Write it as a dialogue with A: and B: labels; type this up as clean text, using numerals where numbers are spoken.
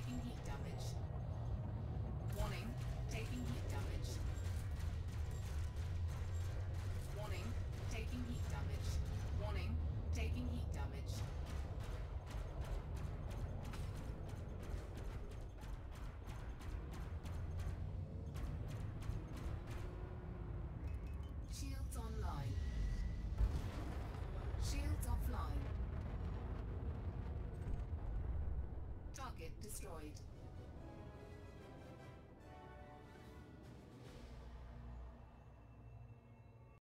A: taking heat damage. Warning, taking heat damage. Warning, taking heat damage. Warning, taking heat damage. Shields online. Shields offline. Target destroyed.